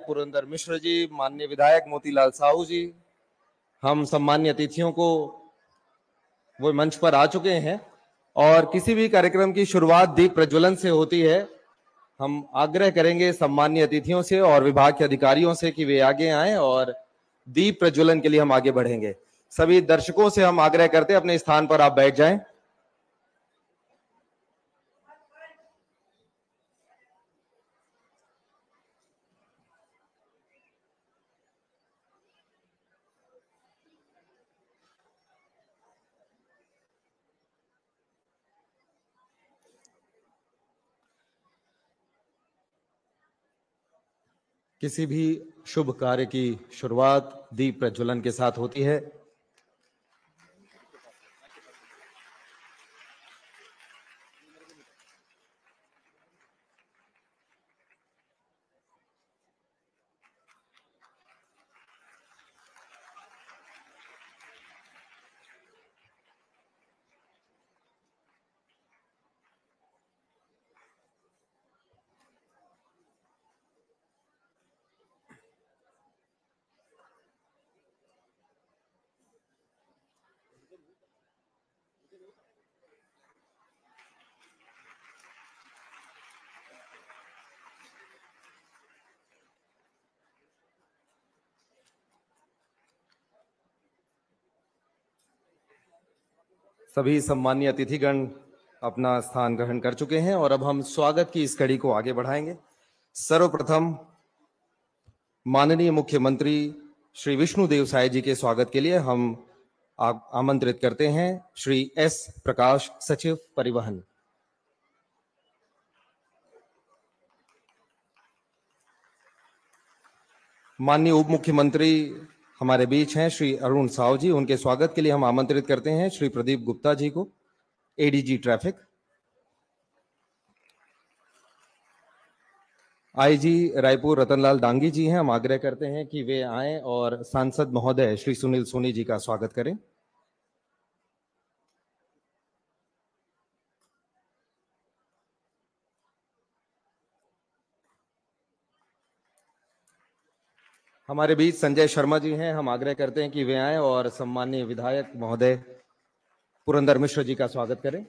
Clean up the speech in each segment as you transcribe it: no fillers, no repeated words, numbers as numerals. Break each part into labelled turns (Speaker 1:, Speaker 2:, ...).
Speaker 1: पुरंदर मिश्र जी, माननीय विधायक मोतीलाल साहू जी, हम सम्मान्य अतिथियों को वो मंच पर आ चुके हैं और किसी भी कार्यक्रम की शुरुआत दीप प्रज्वलन से होती है। हम आग्रह करेंगे सम्मान्य अतिथियों से और विभाग के अधिकारियों से कि वे आगे आएं और दीप प्रज्वलन के लिए हम आगे बढ़ेंगे। सभी दर्शकों से हम आग्रह करते हैं अपने स्थान पर आप बैठ जाएं। किसी भी शुभ कार्य की शुरुआत दीप प्रज्वलन के साथ होती है। सभी सम्मानीय अतिथिगण अपना स्थान ग्रहण कर चुके हैं और अब हम स्वागत की इस कड़ी को आगे बढ़ाएंगे। सर्वप्रथम माननीय मुख्यमंत्री श्री विष्णुदेव साय जी के स्वागत के लिए हम आमंत्रित करते हैं श्री एस प्रकाश, सचिव परिवहन। माननीय उप मुख्यमंत्री हमारे बीच हैं श्री अरुण साव जी, उनके स्वागत के लिए हम आमंत्रित करते हैं श्री प्रदीप गुप्ता जी को, ADG traffic. IG Raipur Ratanlal Dangi ji हैं, हम आग्रह करते हैं कि वे आएं और सांसद महोदय श्री सुनील सोनी जी का स्वागत करें। हमारे बीच संजय शर्मा जी हैं, हम आग्रह करते हैं कि वे आएं और सम्माननीय विधायक महोदय पुरंदर मिश्र जी का स्वागत करें।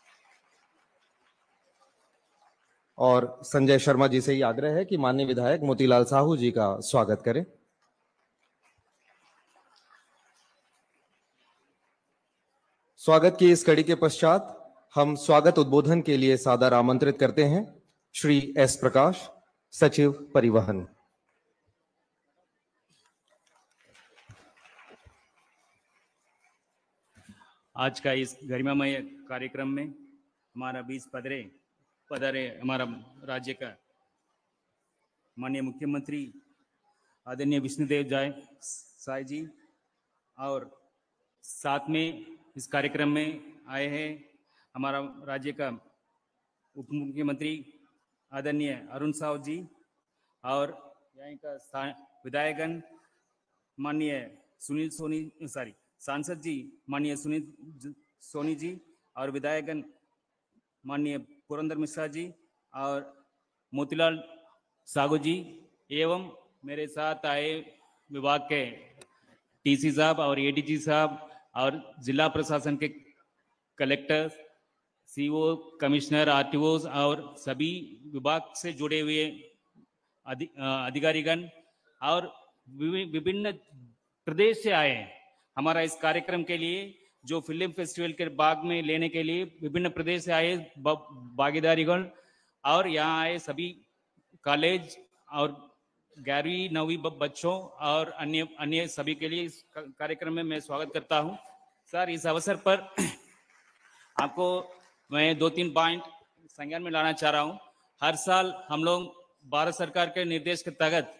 Speaker 1: और संजय शर्मा जी से ही आग्रह है कि माननीय विधायक मोतीलाल साहू जी का स्वागत करें। स्वागत की इस कड़ी के पश्चात हम स्वागत उद्बोधन के लिए सादर आमंत्रित करते हैं श्री एस प्रकाश, सचिव परिवहन।
Speaker 2: आज का इस गरिमामय कार्यक्रम में हमारा बीच पधारे हमारा राज्य का माननीय मुख्यमंत्री आदरणीय विष्णुदेव साय जी, और साथ में इस कार्यक्रम में आए हैं हमारा राज्य का उप मुख्यमंत्री आदरणीय अरुण साव जी, और यहाँ का विधायकगण माननीय सांसद जी माननीय सुनील सोनी जी, और विधायकगण माननीय पुरंदर मिश्रा जी और मोतीलाल साहू जी, एवं मेरे साथ आए विभाग के टीसी साहब और एडीजी साहब और जिला प्रशासन के कलेक्टर, सीओ, कमिश्नर, आरटीओ और सभी विभाग से जुड़े हुए अधिकारीगण और विभिन्न प्रदेश से आए हैं हमारा इस कार्यक्रम के लिए, जो फिल्म फेस्टिवल के भाग में लेने के लिए विभिन्न प्रदेश से आए भागीदारीगण, और यहाँ आए सभी कॉलेज और 11वीं 9वीं बच्चों और अन्य सभी के लिए इस कार्यक्रम में मैं स्वागत करता हूँ। सर, इस अवसर पर आपको मैं 2-3 पॉइंट संज्ञान में लाना चाह रहा हूँ। हर साल हम लोग भारत सरकार के निर्देश के तहत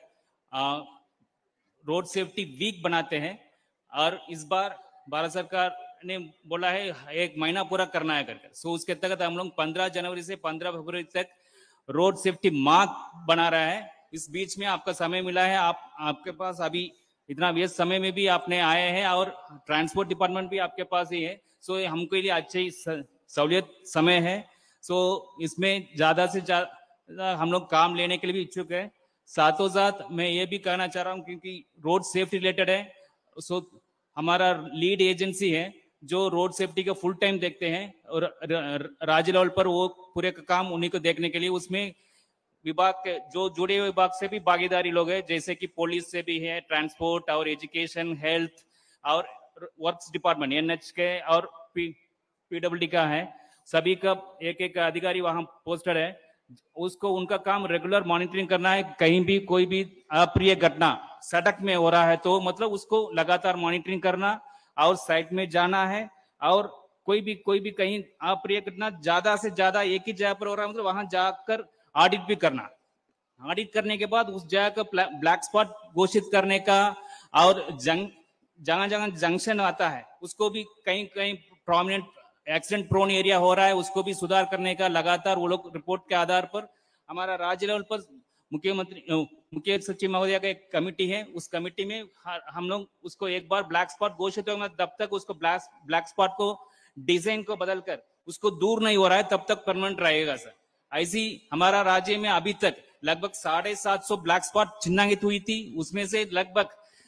Speaker 2: रोड सेफ्टी वीक बनाते हैं, और इस बार भारत सरकार ने बोला है 1 महीना पूरा करना है करके। सो उसके तहत हम लोग 15 जनवरी से 15 फरवरी तक रोड सेफ्टी माह बना रहा है। इस बीच में आपका समय मिला है, आपके पास अभी इतना व्यस्त समय में भी आपने आए हैं और ट्रांसपोर्ट डिपार्टमेंट भी आपके पास ही है। सो हमको लिए अच्छी सहूलियत समय है। सो इसमें ज़्यादा से ज़्यादा हम लोग काम लेने के लिए भी इच्छुक है। साथों साथ मैं ये भी कहना चाह रहा हूँ क्योंकि रोड सेफ्टी रिलेटेड है, सो हमारा लीड एजेंसी है जो रोड सेफ्टी का फुल टाइम देखते हैं और राज्य लेवल पर वो पूरे का काम उन्हीं को देखने के लिए उसमें विभाग के जो जुड़े हुए विभाग से भी भागीदारी लोग हैं, जैसे कि पुलिस से भी है, ट्रांसपोर्ट और एजुकेशन, हेल्थ और वर्क्स डिपार्टमेंट एनएच के और पीडब्ल्यूडी का है। सभी का एक एक अधिकारी वहां पोस्टेड है, उसको उनका काम रेगुलर मॉनिटरिंग करना है। कहीं भी कोई भी अप्रिय घटना सड़क में हो रहा है तो मतलब उसको लगातार मॉनिटरिंग करना और साइट में जाना है, और कोई भी कहीं अप्रिय घटना ज्यादा से ज्यादा एक ही जगह पर हो रहा है मतलब वहां जाकर ऑडिट भी करना, ऑडिट करने के बाद उस जगह का ब्लैक स्पॉट घोषित करने का, और जगह जगह जंक्शन आता है उसको भी कहीं कहीं प्रोमिनेंट एक्सीडेंट प्रोन एरिया हो रहा है उसको भी सुधार करने का लगातार वो लोग रिपोर्ट के आधार पर हमारा राज्य लेवल पर मुख्य सचिव महोदय का एक कमेटी है, उस कमेटी में हम लोग उसको एक बार ब्लैक स्पॉट घोषित होगा तब तक उसको ब्लैक स्पॉट को डिजाइन को बदलकर उसको दूर नहीं हो रहा है तब तक परमानेंट रहेगा सर। ऐसी हमारा राज्य में अभी तक लगभग 750 ब्लैक स्पॉट चिन्हांकित हुई थी, उसमें से लगभग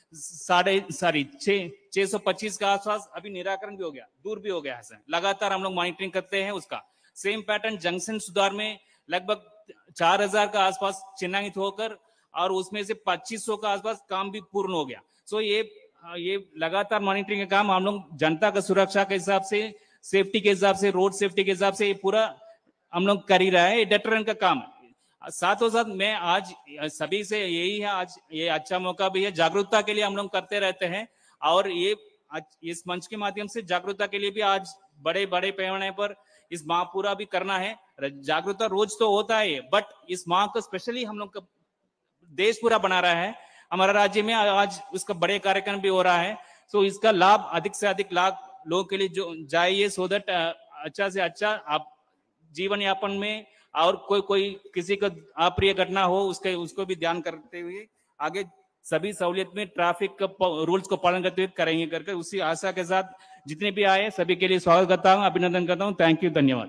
Speaker 2: 625 के आसपास अभी निराकरण भी हो गया, दूर भी हो गया है सर। लगातार हम लोग मॉनिटरिंग करते हैं उसका। सेम पैटर्न जंक्शन सुधार में लगभग 4000 का आसपास चिन्हांकित होकर और उसमें से 2500 का आसपास काम भी पूर्ण हो गया। सो ये लगातार मॉनिटरिंग का काम हम लोग जनता का सुरक्षा के हिसाब से, सेफ्टी के हिसाब से, रोड सेफ्टी के हिसाब से ये पूरा हम लोग कर ही रहा है, डेटरेंट का काम। साथों साथ मैं आज सभी से यही है, आज ये अच्छा मौका भी है, जागरूकता के लिए हम लोग करते रहते हैं और ये इस मंच के माध्यम से जागरूकता के लिए भी आज बड़े बड़े पैमाने पर इस माह पूरा भी करना है। जागरूकता रोज तो होता है बट इस माह को स्पेशली हम लोग देश पूरा बना रहा है, हमारा राज्य में आज उसका बड़े कार्यक्रम भी हो रहा है। सो इसका लाभ अधिक से अधिक लाभ लोगों के लिए जो जाइए, सो दैट अच्छा से अच्छा आप जीवन यापन में और कोई किसी का अप्रिय घटना हो उसको भी ध्यान करते हुए आगे सभी सहूलियत में ट्रैफिक का रूल्स को पालन करते हुए करेंगे करके उसी आशा के साथ जितने भी आए सभी के लिए स्वागत करता हूं, अभिनंदन करता हूं। थैंक यू, धन्यवाद।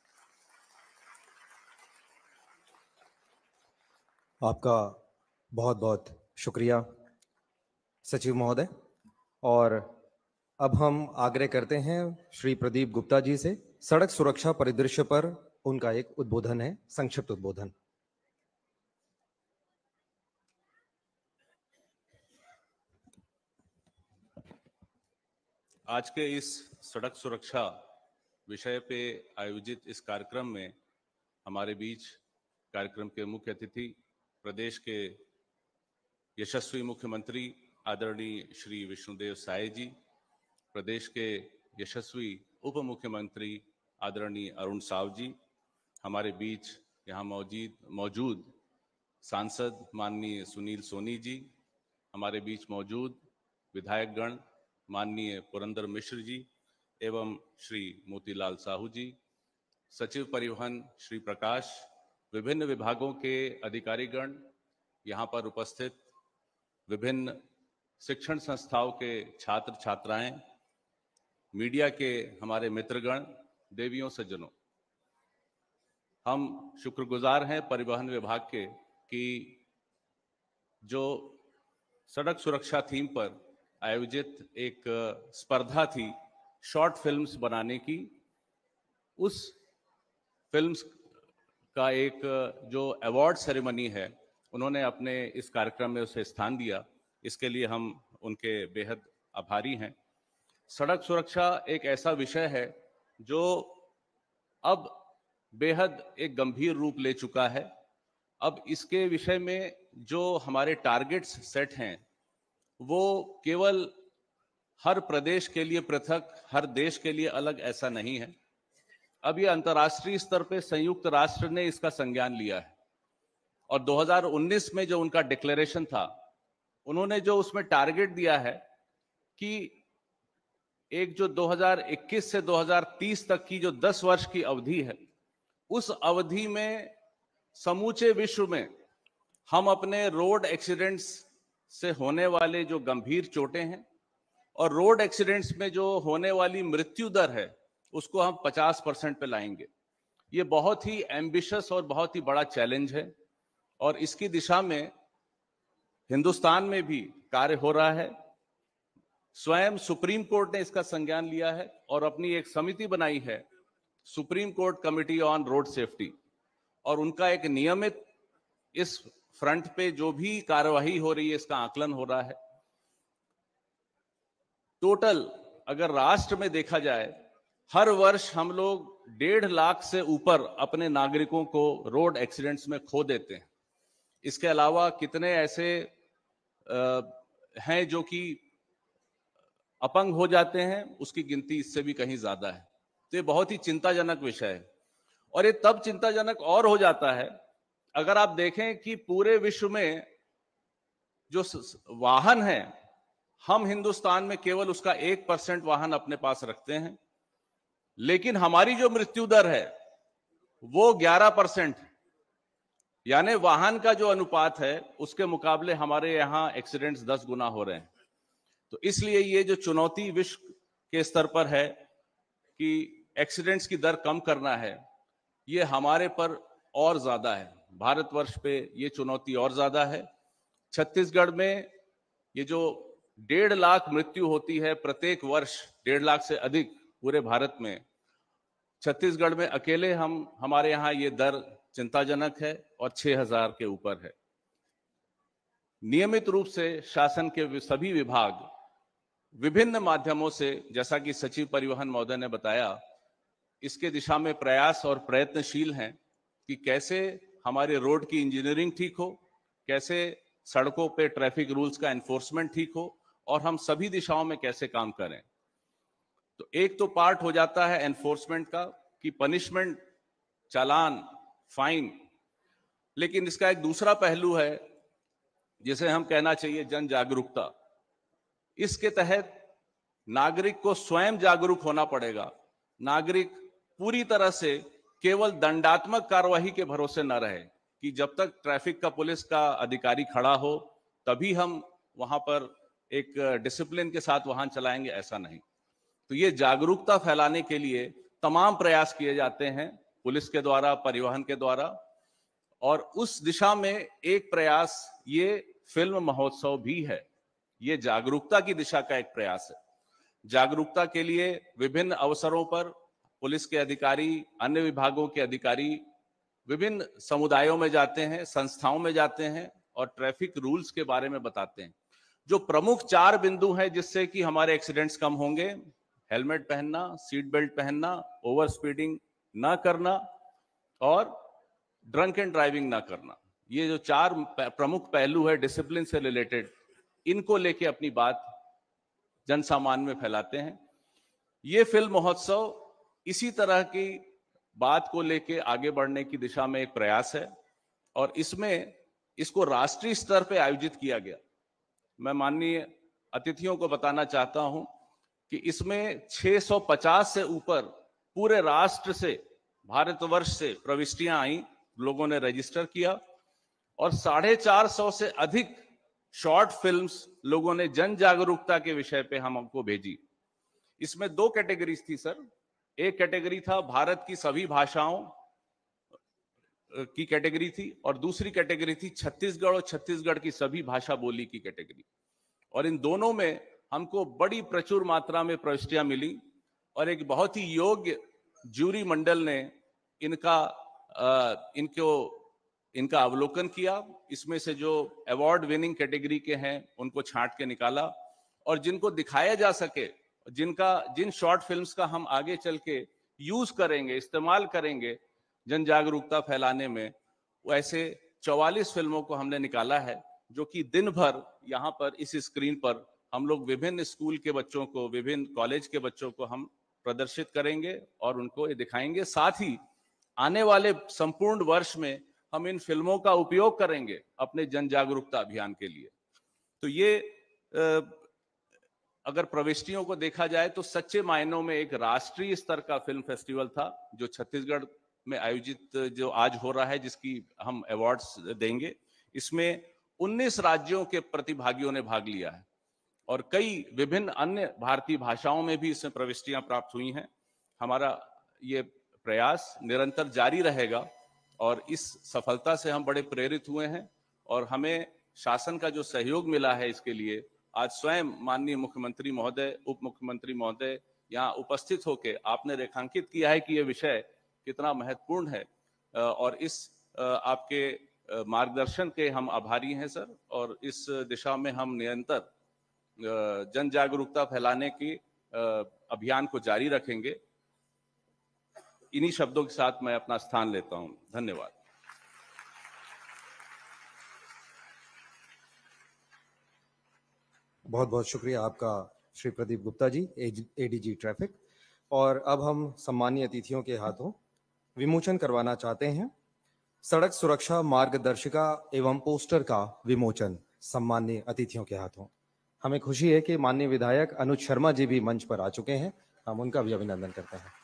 Speaker 1: आपका बहुत बहुत शुक्रिया सचिव महोदय। और अब हम आग्रह करते हैं श्री प्रदीप गुप्ता जी से, सड़क सुरक्षा परिदृश्य पर उनका एक उद्बोधन है, संक्षिप्त उद्बोधन।
Speaker 3: आज के इस सड़क सुरक्षा विषय पे आयोजित इस कार्यक्रम में हमारे बीच कार्यक्रम के मुख्य अतिथि प्रदेश के यशस्वी मुख्यमंत्री आदरणीय श्री विष्णुदेव साय जी, प्रदेश के यशस्वी उप मुख्यमंत्री आदरणीय अरुण साव जी, हमारे बीच यहाँ मौजूद सांसद माननीय सुनील सोनी जी, हमारे बीच मौजूद विधायकगण माननीय पुरंदर मिश्र जी एवं श्री मोतीलाल साहू जी, सचिव परिवहन श्री प्रकाश, विभिन्न विभागों के अधिकारीगण, यहाँ पर उपस्थित विभिन्न शिक्षण संस्थाओं के छात्र छात्राएं, मीडिया के हमारे मित्रगण, देवियों सज्जनों, हम शुक्रगुजार हैं परिवहन विभाग के कि जो सड़क सुरक्षा थीम पर आयोजित एक स्पर्धा थी शॉर्ट फिल्म्स बनाने की, उस फिल्म्स का एक जो अवार्ड सेरेमनी है उन्होंने अपने इस कार्यक्रम में उसे स्थान दिया, इसके लिए हम उनके बेहद आभारी हैं। सड़क सुरक्षा एक ऐसा विषय है जो अब बेहद एक गंभीर रूप ले चुका है। अब इसके विषय में जो हमारे टारगेट्स सेट हैं वो केवल हर प्रदेश के लिए पृथक, हर देश के लिए अलग ऐसा नहीं है। अब ये अंतर्राष्ट्रीय स्तर पे संयुक्त राष्ट्र ने इसका संज्ञान लिया है और 2019 में जो उनका डिक्लेरेशन था, उन्होंने जो उसमें टारगेट दिया है कि एक जो 2021 से 2030 तक की जो 10 वर्ष की अवधि है, उस अवधि में समूचे विश्व में हम अपने रोड एक्सीडेंट्स से होने वाले जो गंभीर चोटें हैं और रोड एक्सीडेंट्स में जो होने वाली मृत्यु दर है उसको हम 50% पे लाएंगे। ये बहुत ही एम्बिशियस और बहुत ही बड़ा चैलेंज है और इसकी दिशा में हिंदुस्तान में भी कार्य हो रहा है। स्वयं सुप्रीम कोर्ट ने इसका संज्ञान लिया है और अपनी एक समिति बनाई है, supreme court committee on road safety, और उनका एक नियमित इस फ्रंट पे जो भी कार्यवाही हो रही है इसका आकलन हो रहा है। टोटल अगर राष्ट्र में देखा जाए, हर वर्ष हम लोग 1.5 लाख से ऊपर अपने नागरिकों को रोड एक्सीडेंट्स में खो देते हैं। इसके अलावा कितने ऐसे हैं जो कि अपंग हो जाते हैं, उसकी गिनती इससे भी कहीं ज्यादा है। तो ये बहुत ही चिंताजनक विषय है, और ये तब चिंताजनक और हो जाता है अगर आप देखें कि पूरे विश्व में जो वाहन है, हम हिंदुस्तान में केवल उसका 1% वाहन अपने पास रखते हैं, लेकिन हमारी जो मृत्यु दर है वो 11%। यानी वाहन का जो अनुपात है उसके मुकाबले हमारे यहाँ एक्सीडेंट्स 10 गुना हो रहे हैं। तो इसलिए ये जो चुनौती विश्व के स्तर पर है कि एक्सीडेंट्स की दर कम करना है, ये हमारे पर और ज्यादा है। भारतवर्ष पे ये चुनौती और ज्यादा है। छत्तीसगढ़ में ये जो 1.5 लाख मृत्यु होती है प्रत्येक वर्ष, 1.5 लाख से अधिक पूरे भारत में, छत्तीसगढ़ में अकेले हमारे यहाँ ये दर चिंताजनक है और 6000 के ऊपर है। नियमित रूप से शासन के सभी विभाग विभिन्न माध्यमों से, जैसा कि सचिव परिवहन महोदय ने बताया, इसके दिशा में प्रयास और प्रयत्नशील हैं कि कैसे हमारे रोड की इंजीनियरिंग ठीक हो, कैसे सड़कों पे ट्रैफिक रूल्स का एनफोर्समेंट ठीक हो, और हम सभी दिशाओं में कैसे काम करें। तो एक तो पार्ट हो जाता है एनफोर्समेंट का कि पनिशमेंट, चालान, फाइन, लेकिन इसका एक दूसरा पहलू है जिसे हम कहना चाहिए जन जागरूकता। इसके तहत नागरिक को स्वयं जागरूक होना पड़ेगा। नागरिक पूरी तरह से केवल दंडात्मक कार्यवाही के भरोसे न रहे कि जब तक ट्रैफिक का पुलिस का अधिकारी खड़ा हो तभी हम वहां पर एक डिसिप्लिन के साथ वाहन चलाएंगे, ऐसा नहीं। तो ये जागरूकता फैलाने के लिए तमाम प्रयास किए जाते हैं पुलिस के द्वारा, परिवहन के द्वारा, और उस दिशा में एक प्रयास ये फिल्म महोत्सव भी है। ये जागरूकता की दिशा का एक प्रयास है। जागरूकता के लिए विभिन्न अवसरों पर पुलिस के अधिकारी, अन्य विभागों के अधिकारी विभिन्न समुदायों में जाते हैं, संस्थाओं में जाते हैं और ट्रैफिक रूल्स के बारे में बताते हैं। जो प्रमुख 4 बिंदु हैं जिससे कि हमारे एक्सीडेंट्स कम होंगे: हेलमेट पहनना, सीट बेल्ट पहनना, ओवर स्पीडिंग ना करना और ड्रंक एंड ड्राइविंग ना करना। ये जो 4 प्रमुख पहलू है डिसिप्लिन से रिलेटेड, इनको लेके अपनी बात जन सामान्य में फैलाते हैं। ये फिल्म महोत्सव इसी तरह की बात को लेके आगे बढ़ने की दिशा में एक प्रयास है, और इसमें इसको राष्ट्रीय स्तर पे आयोजित किया गया। मैं माननीय अतिथियों को बताना चाहता हूं कि इसमें 650 से ऊपर पूरे राष्ट्र से, भारतवर्ष से प्रविष्टियां आई, लोगों ने रजिस्टर किया, और 450 से अधिक शॉर्ट फिल्म्स लोगों ने जन जागरूकता के विषय पे हमको भेजी। इसमें 2 कैटेगरीज थी सर। एक कैटेगरी था भारत की सभी भाषाओं की कैटेगरी थी, और दूसरी कैटेगरी थी छत्तीसगढ़ और छत्तीसगढ़ की सभी भाषा बोली की कैटेगरी। और इन दोनों में हमको बड़ी प्रचुर मात्रा में प्रविष्टियां मिली, और एक बहुत ही योग्य जूरी मंडल ने इनका अवलोकन किया। इसमें से जो अवार्ड विनिंग कैटेगरी के हैं उनको छांट के निकाला, और जिनको दिखाया जा सके, जिन शॉर्ट फिल्म्स का हम आगे चल के यूज करेंगे, इस्तेमाल करेंगे जन जागरूकता फैलाने में, वैसे 44 फिल्मों को हमने निकाला है, जो कि दिन भर यहाँ पर इस स्क्रीन पर हम लोग विभिन्न स्कूल के बच्चों को, विभिन्न कॉलेज के बच्चों को हम प्रदर्शित करेंगे और उनको ये दिखाएंगे। साथ ही आने वाले संपूर्ण वर्ष में हम इन फिल्मों का उपयोग करेंगे अपने जन जागरूकता अभियान के लिए। तो ये अगर प्रविष्टियों को देखा जाए तो सच्चे मायनों में एक राष्ट्रीय स्तर का फिल्म फेस्टिवल था जो छत्तीसगढ़ में आयोजित जो आज हो रहा है, जिसकी हम अवार्ड्स देंगे। इसमें 19 राज्यों के प्रतिभागियों ने भाग लिया है और कई विभिन्न अन्य भारतीय भाषाओं में भी इसमें प्रविष्टियां प्राप्त हुई हैं। हमारा ये प्रयास निरंतर जारी रहेगा और इस सफलता से हम बड़े प्रेरित हुए हैं और हमें शासन का जो सहयोग मिला है इसके लिए, आज स्वयं माननीय मुख्यमंत्री महोदय, उप मुख्यमंत्री महोदय यहाँ उपस्थित होकर आपने रेखांकित किया है कि यह विषय कितना महत्वपूर्ण है। और इस आपके मार्गदर्शन के हम आभारी हैं सर, और इस दिशा में हम निरंतर जन जागरूकता फैलाने की अभियान को जारी रखेंगे। इन्हीं शब्दों के साथ मैं अपना स्थान लेता हूं। धन्यवाद।
Speaker 1: बहुत बहुत शुक्रिया आपका श्री प्रदीप गुप्ता जी, एडीजी ट्रैफिक। और अब हम सम्मानीय अतिथियों के हाथों विमोचन करवाना चाहते हैं सड़क सुरक्षा मार्गदर्शिका एवं पोस्टर का विमोचन सम्मानीय अतिथियों के हाथों। हमें खुशी है कि माननीय विधायक अनुज शर्मा जी भी मंच पर आ चुके हैं, हम उनका भी अभिनंदन करते हैं।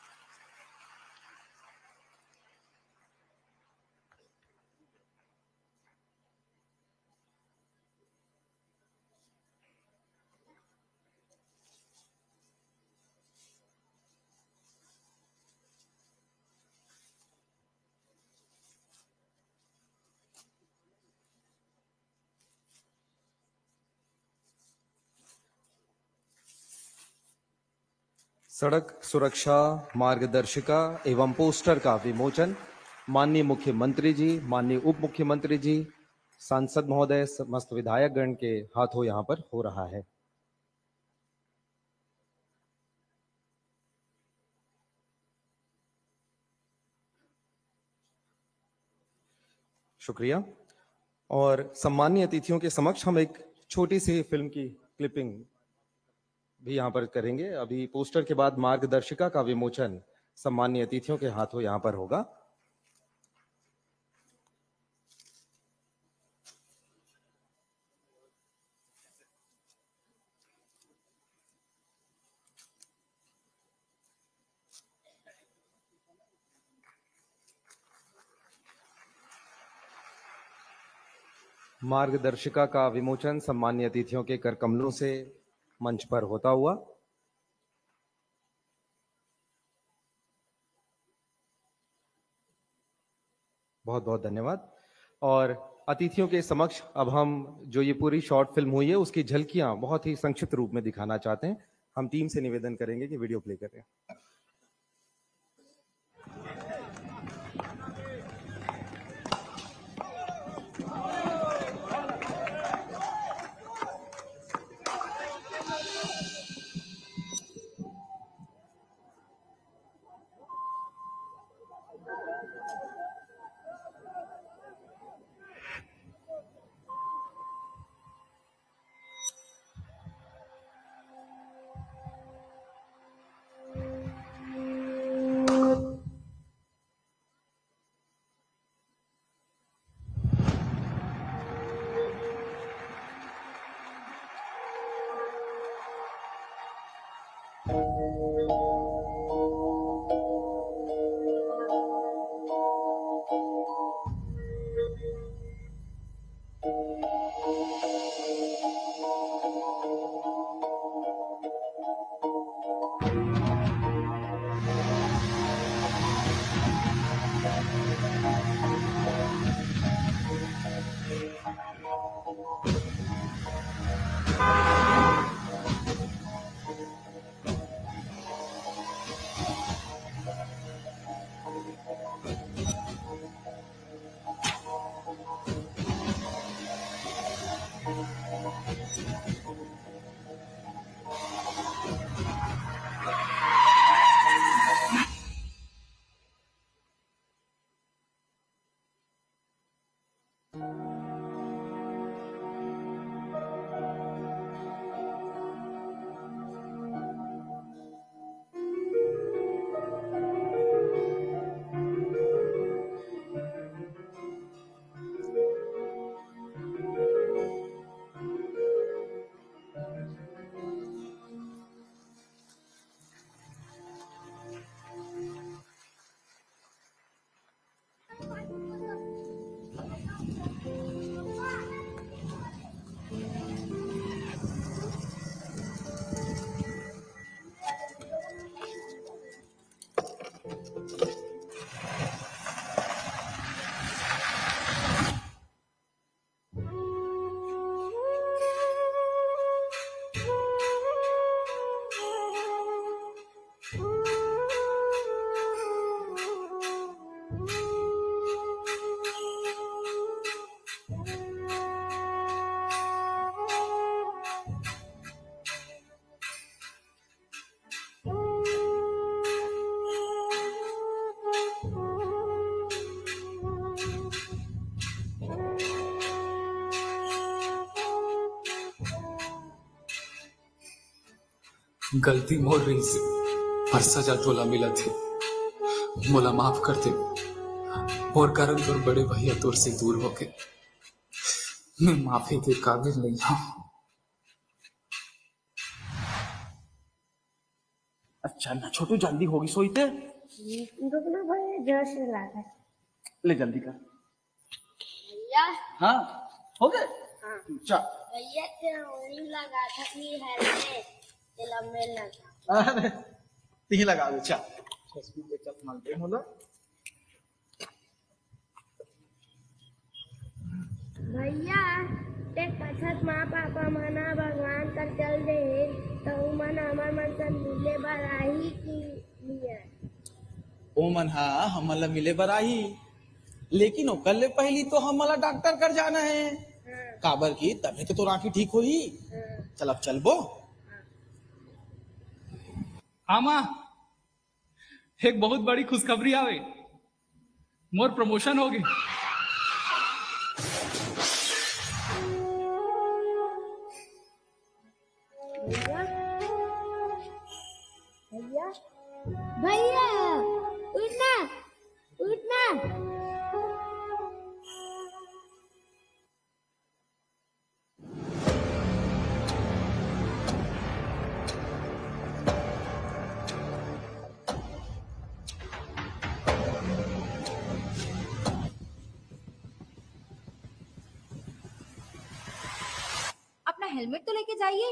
Speaker 1: सड़क सुरक्षा मार्गदर्शिका एवं पोस्टर का विमोचन माननीय मुख्यमंत्री जी, माननीय उप मुख्यमंत्री जी, सांसद महोदय, समस्त विधायकगण के हाथों यहां पर हो रहा है। शुक्रिया। और सम्मानीय अतिथियों के समक्ष हम एक छोटी सी फिल्म की क्लिपिंग भी यहां पर करेंगे। अभी पोस्टर के बाद मार्गदर्शिका का विमोचन सम्मानीय अतिथियों के हाथों यहां पर होगा। मार्गदर्शिका का विमोचन सम्मानीय अतिथियों के कर कमलों से मंच पर होता हुआ। बहुत बहुत धन्यवाद। और अतिथियों के समक्ष अब हम जो ये पूरी शॉर्ट फिल्म हुई है उसकी झलकियां बहुत ही संक्षिप्त रूप में दिखाना चाहते हैं। हम टीम से निवेदन करेंगे कि वीडियो प्ले करें।
Speaker 4: गलती मोर रही से पर सजा तोला मिला थे। मोला माफ कर दे। मोर कारण तोर बड़े भैया तोर से दूर हो गए। मैं माफी के काबिल नहीं हूँ।
Speaker 5: अच्छा ना छोटू, जल्दी होगी सोईते।
Speaker 6: रुकना भाई, जोश से लागा।
Speaker 5: ले जल्दी कर।
Speaker 6: भैया।
Speaker 5: हाँ हो गए।
Speaker 6: हाँ।
Speaker 5: चल
Speaker 6: भैया क्या वही लगा था कि हेलमेट तेला में लगा।
Speaker 5: अरे तीन लगा दे। चल फेसबुक पे चल मालते हो ना।
Speaker 6: भैया ते पछत माँ पापा मना भगवान कर चल दे तो मन हमर मन से मिले बराही की लिए।
Speaker 5: ओ मन हाँ हमला मिले बराही, लेकिन ओकर ले पहली तो हमला डॉक्टर कर जाना है।
Speaker 6: हाँ।
Speaker 5: काबर की तभी तो आंखी ठीक होई।
Speaker 6: हाँ।
Speaker 5: चल अब चल बो।
Speaker 4: हाँ माँ, एक बहुत बड़ी खुशखबरी आवे। मोर प्रमोशन हो गई।
Speaker 6: भैया भैया भैया उठना उठना।
Speaker 7: अपना हेलमेट तो लेके जाइए।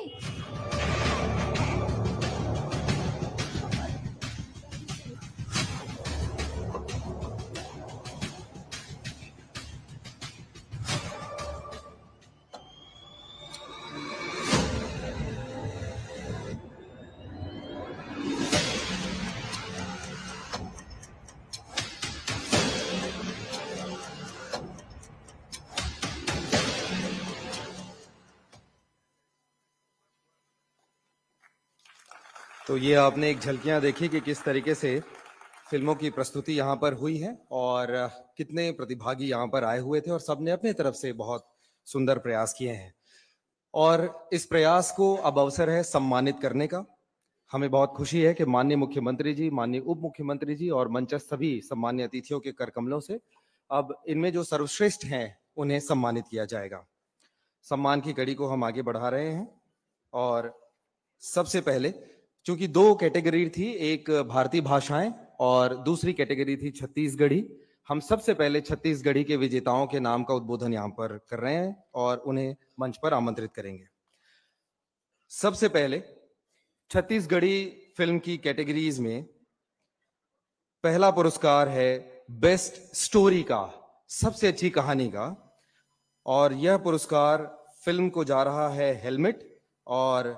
Speaker 1: तो ये आपने एक झलकियां देखी कि किस तरीके से फिल्मों की प्रस्तुति यहाँ पर हुई है और कितने प्रतिभागी यहाँ पर आए हुए थे और सबने अपने तरफ से बहुत सुंदर प्रयास किए हैं। और इस प्रयास को अब अवसर है सम्मानित करने का। हमें बहुत खुशी है कि माननीय मुख्यमंत्री जी, माननीय उप मुख्यमंत्री जी और मंचस्थ सभी सम्मान्य अतिथियों के कर कमलों से अब इनमें जो सर्वश्रेष्ठ हैं उन्हें सम्मानित किया जाएगा। सम्मान की कड़ी को हम आगे बढ़ा रहे हैं और सबसे पहले चूंकि दो कैटेगरी थी, एक भारतीय भाषाएं और दूसरी कैटेगरी थी छत्तीसगढ़ी, हम सबसे पहले छत्तीसगढ़ी के विजेताओं के नाम का उद्बोधन यहाँ पर कर रहे हैं और उन्हें मंच पर आमंत्रित करेंगे। सबसे पहले छत्तीसगढ़ी फिल्म की कैटेगरीज में पहला पुरस्कार है बेस्ट स्टोरी का, सबसे अच्छी कहानी का, और यह पुरस्कार फिल्म को जा रहा है हेलमेट। और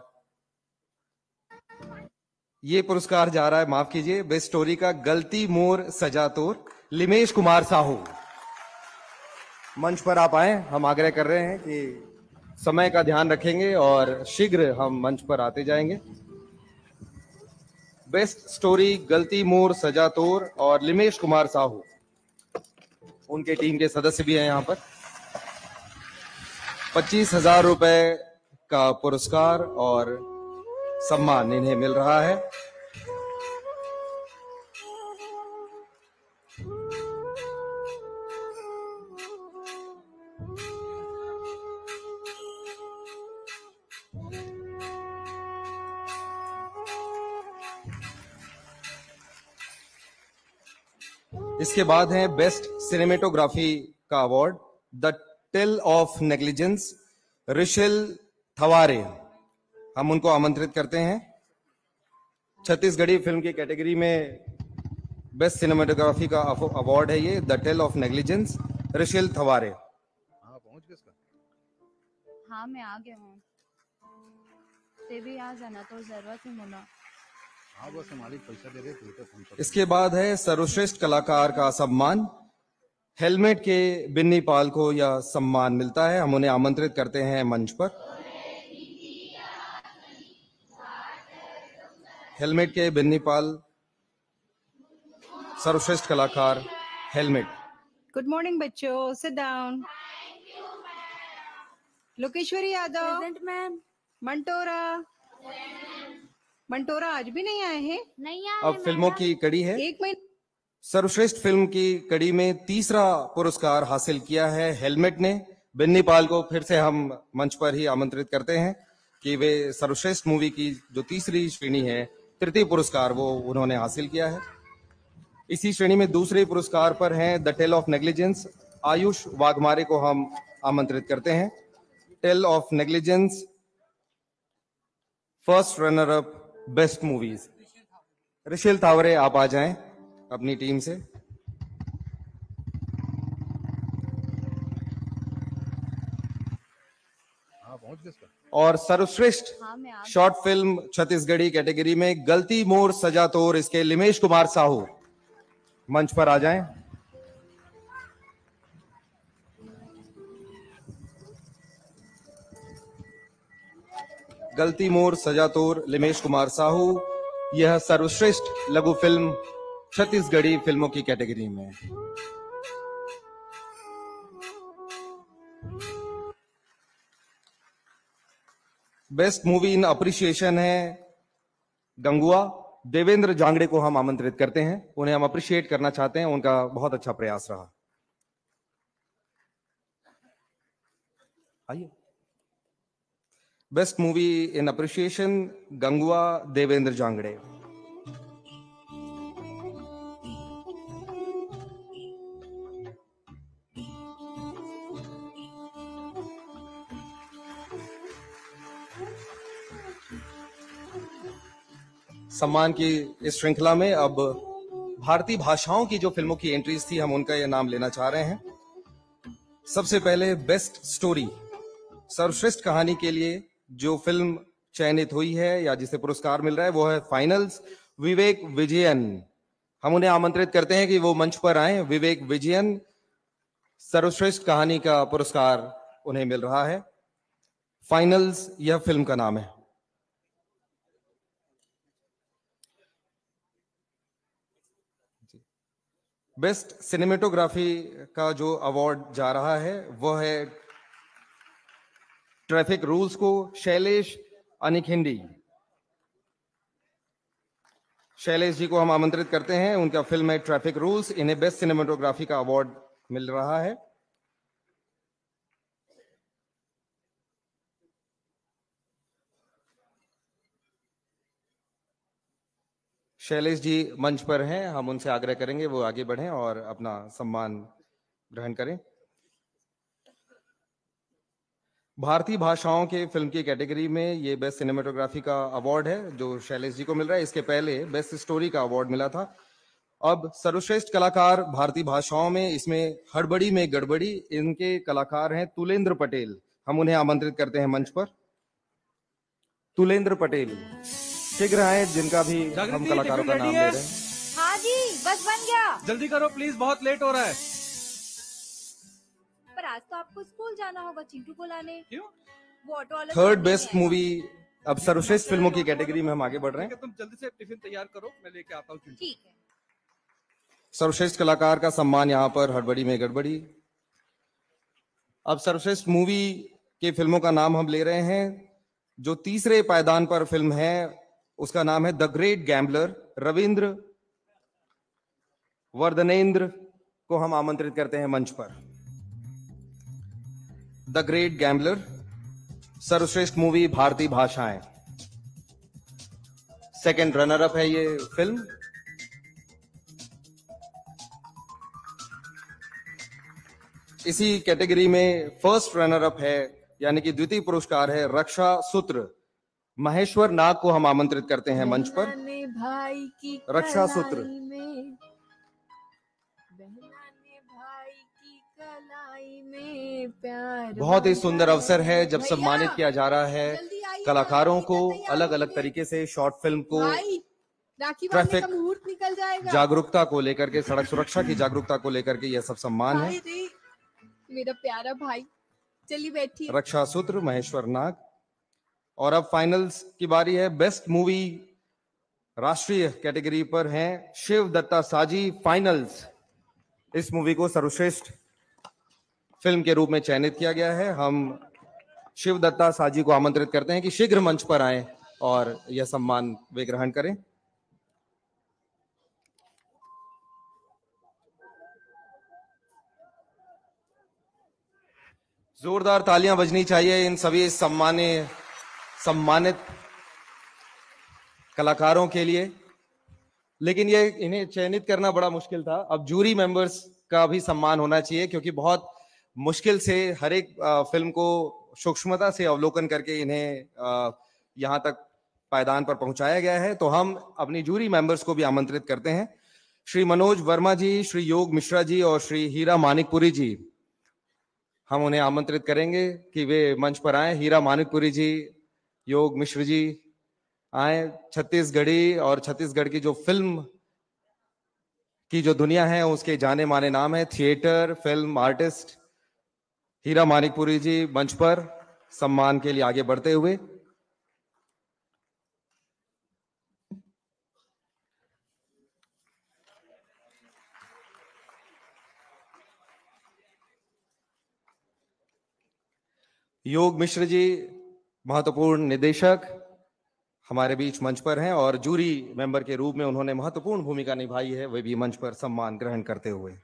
Speaker 1: ये पुरस्कार जा रहा है, माफ कीजिए, बेस्ट स्टोरी का गलती मोर सजा तोर, लिमेश कुमार साहू। मंच पर आप आए, हम आग्रह कर रहे हैं कि समय का ध्यान रखेंगे और शीघ्र हम मंच पर आते जाएंगे। बेस्ट स्टोरी गलती मोर सजा तोर और लिमेश कुमार साहू, उनके टीम के सदस्य भी हैं यहाँ पर। 25,000 रुपए का पुरस्कार और सम्मान इन्हें मिल रहा है। इसके बाद है बेस्ट सिनेमेटोग्राफी का award, the tale of negligence, Rishil Thaware. हम उनको आमंत्रित करते हैं। छत्तीसगढ़ी फिल्म की कैटेगरी में बेस्ट सिनेमेटोग्राफी का अवार्ड है ये, the tale of negligence, Rishil Thaware.
Speaker 8: हाँ पहुंच गए इसका।
Speaker 7: हाँ मैं आ गया हूँ। ते भी आ जाना तो जरूरत है मुना।
Speaker 8: हाँ बस मालिक पैसा दे रहे थे फोन पर।
Speaker 1: इसके बाद है सर्वश्रेष्ठ कलाकार का सम्मान। हेलमेट के बिन्नी पाल को यह सम्मान मिलता है, हम उन्हें आमंत्रित करते हैं मंच पर। हेलमेट के बिन्नी पाल, सर्वश्रेष्ठ कलाकार हेलमेट।
Speaker 9: गुड मॉर्निंग बच्चों, sit down. Lokeshwari Yadav,
Speaker 7: present ma'am.
Speaker 9: Mantora, Mantora आज भी नहीं आए हैं?
Speaker 6: नहीं आए
Speaker 1: अब फिल्मों
Speaker 6: मैडम।
Speaker 1: की कड़ी है।
Speaker 9: एक मिनट।
Speaker 1: सर्वश्रेष्ठ फिल्म की कड़ी में तीसरा पुरस्कार हासिल किया है हेलमेट ने। बिन्नी पाल को फिर से हम मंच पर ही आमंत्रित करते हैं कि वे सर्वश्रेष्ठ मूवी की जो तीसरी श्रेणी है, तृतीय पुरस्कार, वो उन्होंने हासिल किया है। इसी श्रेणी में दूसरे पुरस्कार पर हैं the tale of negligence. Ayush Waghmare को हम आमंत्रित करते हैं। Tale of negligence first runner up best movies. Rishil Thaware आप आ जाएं अपनी टीम से।
Speaker 8: हाँ पहुंच गए इसका।
Speaker 1: और सर्वश्रेष्ठ
Speaker 7: हाँ मैं आ
Speaker 1: शॉर्ट फिल्म छत्तीसगढ़ी कैटेगरी में गलती मोर सजा तोर, इसके लिमेश कुमार साहू मंच पर आ जाएं। गलती मोर सजा तोर, लिमेश कुमार साहू। यह सर्वश्रेष्ठ लघु फिल्म छत्तीसगढ़ी फिल्मों की कैटेगरी में। बेस्ट मूवी इन अप्रिशिएशन है गंगुआ। देवेंद्र जांगड़े को हम आमंत्रित करते हैं, उन्हें हम अप्रिशिएट करना चाहते हैं, उनका बहुत अच्छा प्रयास रहा। आइए। Best movie in appreciation Gangua, Devendra Jangde. सम्मान की इस श्रृंखला में अब भारतीय भाषाओं की जो फिल्मों की एंट्रीज थी, हम उनका यह नाम लेना चाह रहे हैं। सबसे पहले बेस्ट स्टोरी, सर्वश्रेष्ठ कहानी के लिए जो फिल्म चयनित हुई है या जिसे पुरस्कार मिल रहा है वो है फाइनल्स। विवेक विजयन, हम उन्हें आमंत्रित करते हैं कि वो मंच पर आए। विवेक विजयन, सर्वश्रेष्ठ कहानी का पुरस्कार उन्हें मिल रहा है। फाइनल्स यह फिल्म का नाम है। बेस्ट सिनेमेटोग्राफी का जो अवार्ड जा रहा है वो है ट्रैफिक रूल्स को शैलेश अनिखिंडी। शैलेश जी को हम आमंत्रित करते हैं, उनका फिल्म है ट्रैफिक रूल्स, इन्हें बेस्ट सिनेमेटोग्राफी का अवार्ड मिल रहा है। शैलेश जी मंच पर हैं, हम उनसे आग्रह करेंगे वो आगे बढ़ें और अपना सम्मान ग्रहण करें। भारतीय भाषाओं के फिल्म की कैटेगरी में ये बेस्ट सिनेमेटोग्राफी का अवार्ड है जो शैलेश जी को मिल रहा है। इसके पहले बेस्ट स्टोरी का अवार्ड मिला था। अब सर्वश्रेष्ठ कलाकार भारतीय भाषाओं में, इसमें हड़बड़ी में गड़बड़ी, इनके कलाकार हैं तुलेंद्र पटेल। हम उन्हें आमंत्रित करते हैं मंच पर। तुलेंद्र पटेल शीघ्र आए, जिनका भी हम कलाकारों का नाम ले रहे हैं।
Speaker 10: हाँ जी, बस बन गया।
Speaker 5: जल्दी करो प्लीज, बहुत लेट हो रहा है।
Speaker 10: पर आज तो आपको स्कूल जाना होगा चिंटू को लाने।
Speaker 5: क्यों?
Speaker 10: वो ऑटो वाला
Speaker 1: थर्ड बेस्ट मूवी, अब सर्वश्रेष्ठ फिल्मों की कैटेगरी में हम आगे बढ़ रहे हैं।
Speaker 5: तुम जल्दी से टिफिन तैयार करो, मैं लेके आता हूँ।
Speaker 10: ठीक है।
Speaker 1: सर्वश्रेष्ठ कलाकार का सम्मान यहाँ पर हड़बड़ी में गड़बड़ी। अब सर्वश्रेष्ठ मूवी के फिल्मों का नाम हम ले रहे हैं। जो तीसरे पायदान पर फिल्म है उसका नाम है the great gambler. Ravindra Vardhanendra को हम आमंत्रित करते हैं मंच पर। द ग्रेट गैम्बलर, सर्वश्रेष्ठ मूवी भारतीय भाषाएं। सेकंड रनर अप है ये फिल्म। इसी कैटेगरी में फर्स्ट रनर अप है, यानी कि द्वितीय पुरस्कार है रक्षा सूत्र। महेश्वर नाग को हम आमंत्रित करते हैं मंच पर।
Speaker 10: भाई की
Speaker 1: रक्षा सूत्र।
Speaker 10: भाई की कलाई में प्यार।
Speaker 1: बहुत ही सुंदर अवसर है जब सम्मानित किया जा रहा है कलाकारों को अलग अलग तरीके से शॉर्ट फिल्म को ट्रैफिक
Speaker 10: मुहूर्त निकल जाएगा।
Speaker 1: जागरूकता को लेकर के, सड़क सुरक्षा की जागरूकता को लेकर के यह सब सम्मान है।
Speaker 10: मेरा प्यारा भाई, चलिए बैठिए।
Speaker 1: रक्षा सूत्र, महेश्वर नाग। और अब फाइनल्स की बारी है। बेस्ट मूवी राष्ट्रीय कैटेगरी पर हैं शिव दत्ता साजी। फाइनल्स, इस मूवी को सर्वश्रेष्ठ फिल्म के रूप में चयनित किया गया है। हम शिव दत्ता साजी को आमंत्रित करते हैं कि शीघ्र मंच पर आएं और यह सम्मान वे ग्रहण करें। जोरदार तालियां बजनी चाहिए इन सभी सम्मानित कलाकारों के लिए। लेकिन ये इन्हें चयनित करना बड़ा मुश्किल था। अब जूरी मेंबर्स का भी सम्मान होना चाहिए, क्योंकि बहुत मुश्किल से हर एक फिल्म को सूक्ष्मता से अवलोकन करके इन्हें यहाँ तक पायदान पर पहुंचाया गया है। तो हम अपनी जूरी मेंबर्स को भी आमंत्रित करते हैं। श्री मनोज वर्मा जी, श्री योग मिश्रा जी और श्री हीरा मानिकपुरी जी, हम उन्हें आमंत्रित करेंगे कि वे मंच पर आए। हीरा मानिकपुरी जी, योग मिश्र जी आए। छत्तीसगढ़ी और छत्तीसगढ़ की जो फिल्म की जो दुनिया है उसके जाने माने नाम है, theatre film artist Heera Manikpuri ji मंच पर सम्मान के लिए आगे बढ़ते हुए। योग मिश्र जी महत्वपूर्ण निदेशक हमारे बीच मंच पर हैं और जूरी मेंबर के रूप में उन्होंने महत्वपूर्ण भूमिका निभाई है, वे भी मंच पर सम्मान ग्रहण करते हुए।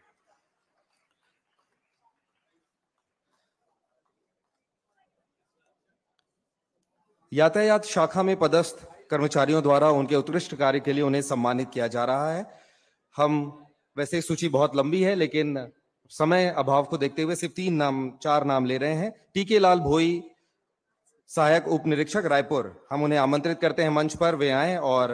Speaker 1: यातायात शाखा में पदस्थ कर्मचारियों द्वारा उनके उत्कृष्ट कार्य के लिए उन्हें सम्मानित किया जा रहा है। हम वैसे सूची बहुत लंबी है, लेकिन समय अभाव को देखते हुए सिर्फ 4 नाम ले रहे हैं। टीके लाल भोई, सहायक उप निरीक्षक रायपुर, हम उन्हें आमंत्रित करते हैं मंच पर, वे आए और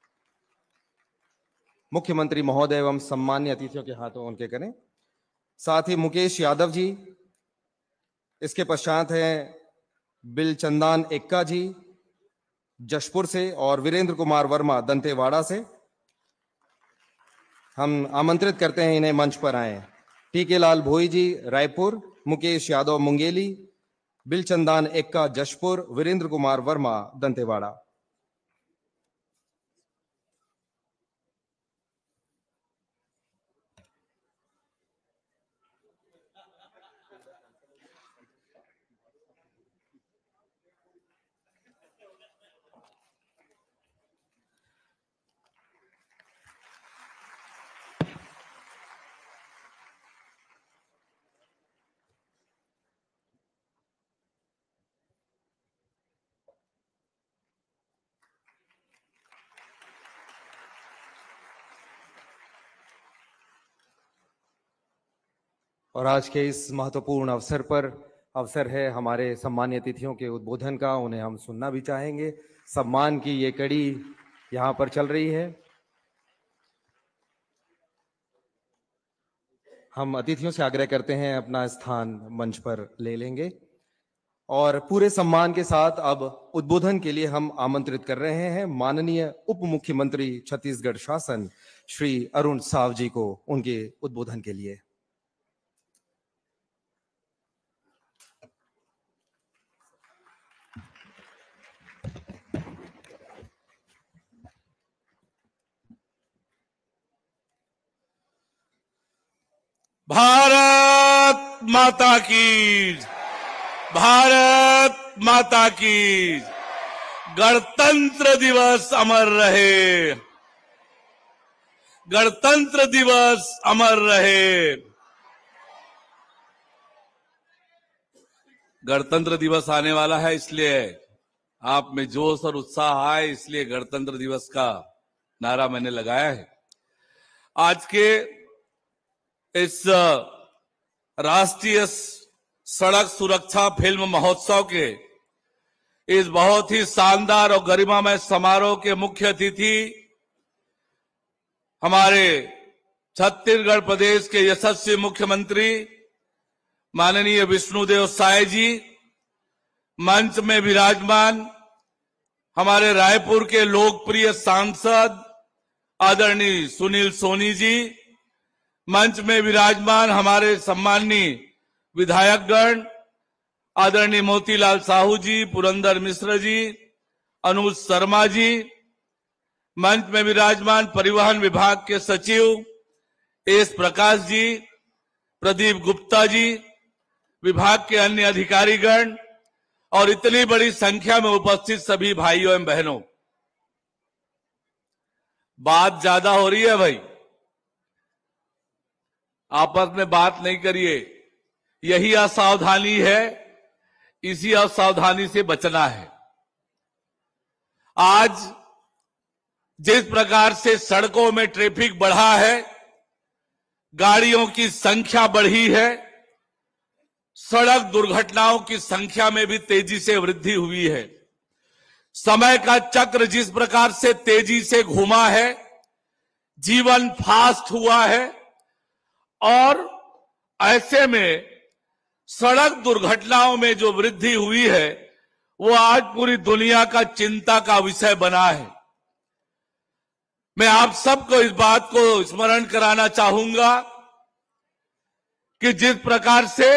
Speaker 1: मुख्यमंत्री महोदय एवं सम्मान्य अतिथियों के हाथों उनके करें। साथ ही मुकेश यादव जी, इसके पश्चात हैं बिलचंदान एक्का जी जशपुर से और वीरेंद्र कुमार वर्मा दंतेवाड़ा से। हम आमंत्रित करते हैं इन्हें मंच पर आए। टीके लाल भोई जी रायपुर, मुकेश यादव मुंगेली, बिलचंदान एक्का जशपुर, वीरेंद्र कुमार वर्मा दंतेवाड़ा। और आज के इस महत्वपूर्ण अवसर है हमारे सम्मानित अतिथियों के उद्बोधन का, उन्हें हम सुनना भी चाहेंगे। सम्मान की ये कड़ी यहाँ पर चल रही है। हम अतिथियों से आग्रह करते हैं अपना स्थान मंच पर ले लेंगे और पूरे सम्मान के साथ अब उद्बोधन के लिए हम आमंत्रित कर रहे हैं माननीय उप मुख्यमंत्री छत्तीसगढ़ शासन श्री अरुण साव जी को उनके उद्बोधन के लिए।
Speaker 3: भारत माता की, भारत माता की, गणतंत्र दिवस अमर रहे, गणतंत्र दिवस अमर रहे। गणतंत्र दिवस आने वाला है, इसलिए आप में जोश और उत्साह आए, इसलिए गणतंत्र दिवस का नारा मैंने लगाया है। आज के इस राष्ट्रीय सड़क सुरक्षा फिल्म महोत्सव के इस बहुत ही शानदार और गरिमामय समारोह के मुख्य अतिथि हमारे छत्तीसगढ़ प्रदेश के यशस्वी मुख्यमंत्री माननीय विष्णुदेव साय जी, मंच में विराजमान हमारे रायपुर के लोकप्रिय सांसद आदरणीय सुनील सोनी जी, मंच में विराजमान हमारे सम्माननीय विधायकगण आदरणीय मोतीलाल साहू जी, पुरंदर मिश्र जी, अनुज शर्मा जी, मंच में विराजमान परिवहन विभाग के सचिव एस प्रकाश जी, प्रदीप गुप्ता जी, विभाग के अन्य अधिकारीगण
Speaker 11: और इतनी बड़ी संख्या में उपस्थित सभी भाइयों एवं बहनों, बात ज्यादा हो रही है भाई, आपस में बात नहीं करिए। यही असावधानी है, इसी असावधानी से बचना है। आज जिस प्रकार से सड़कों में ट्रैफिक बढ़ा है, गाड़ियों की संख्या बढ़ी है, सड़क दुर्घटनाओं की संख्या में भी तेजी से वृद्धि हुई है। समय का चक्र जिस प्रकार से तेजी से घूमा है, जीवन फास्ट हुआ है, और ऐसे में सड़क दुर्घटनाओं में जो वृद्धि हुई है वो आज पूरी दुनिया का चिंता का विषय बना है। मैं आप सबको इस बात को स्मरण कराना चाहूंगा कि जिस प्रकार से